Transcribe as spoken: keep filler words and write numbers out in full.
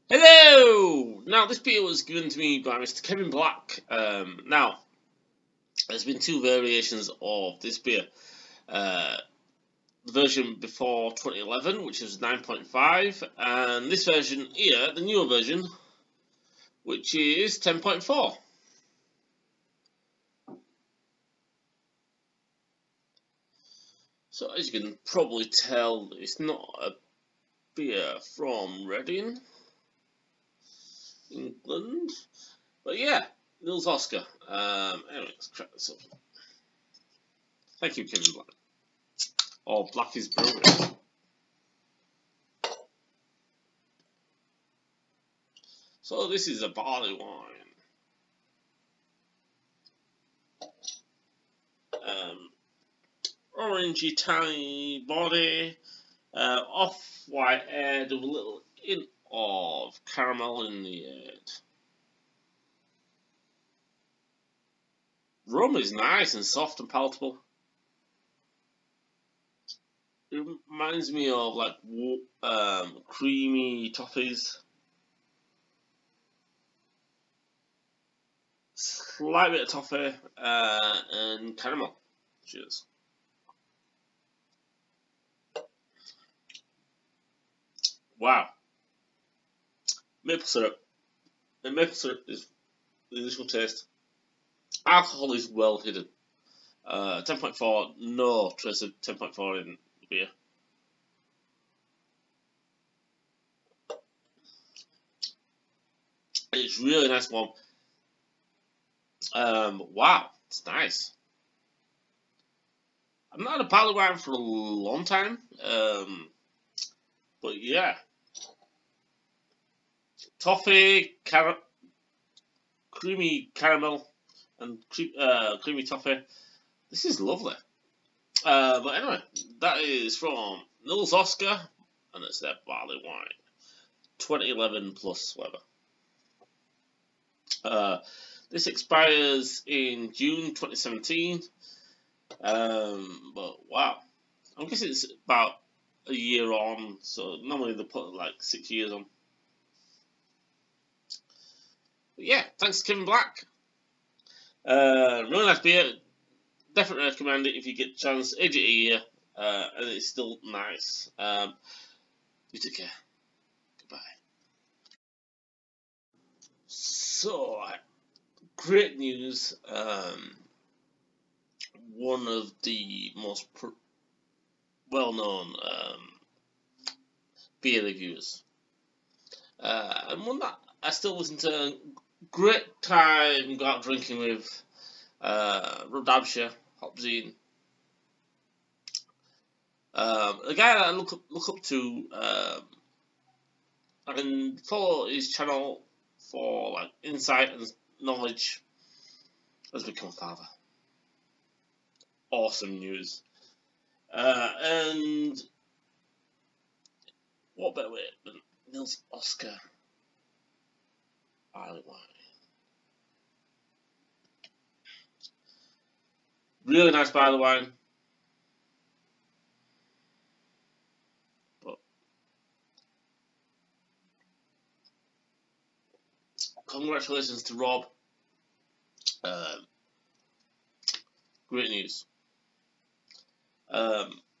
Hello! Now, this beer was given to me by Mister Kevin Black. Um, now, there's been two variations of this beer. Uh, the version before twenty eleven, which is nine point five, and this version here, the newer version, which is ten point four. So, as you can probably tell, it's not a beer from Reading, England. But yeah, Nils Oscar. Um, anyway, let's crack this up. Thank you, Kevin Black. Or Black is Brewed. So this is a barley wine. Um, orangey tiny body, uh, off-white head with a little hint of caramel in the head. Rum is nice and soft and palatable. It reminds me of like um, creamy toffees. Slight bit of toffee uh, and caramel. Cheers. Wow. Maple syrup. And maple syrup is the initial taste. Alcohol is well hidden. Uh, ten point four, no trace of ten point four in the beer. It's really nice warm. Um, wow, it's nice. I've not had a barley wine for a long time, um, but yeah. Toffee, car creamy caramel, and cre uh, creamy toffee. This is lovely. Uh, but anyway, that is from Nils Oscar, and it's their barley wine. twenty eleven plus whatever. Uh, this expires in June twenty seventeen. Um, but wow, I guess it's about a year on, so normally they put like six years on. But yeah, thanks to Kevin Black. Uh, really nice beer. Definitely recommend it if you get a chance. Age it a year, uh, and it's still nice. Um, you take care. Goodbye. So, great news. Um, one of the most well-known um, beer reviewers, uh, and one that I still listen to. Great time, go out drinking with. Uh, Rodabshire, Hopzine. Um, a guy that I look up, look up to, um, and follow his channel for like insight and knowledge, has become a father. Awesome news. Uh, and what better way than Nils Oscar barley wine. Really nice barley wine. But congratulations to Rob. Um, great news. Um,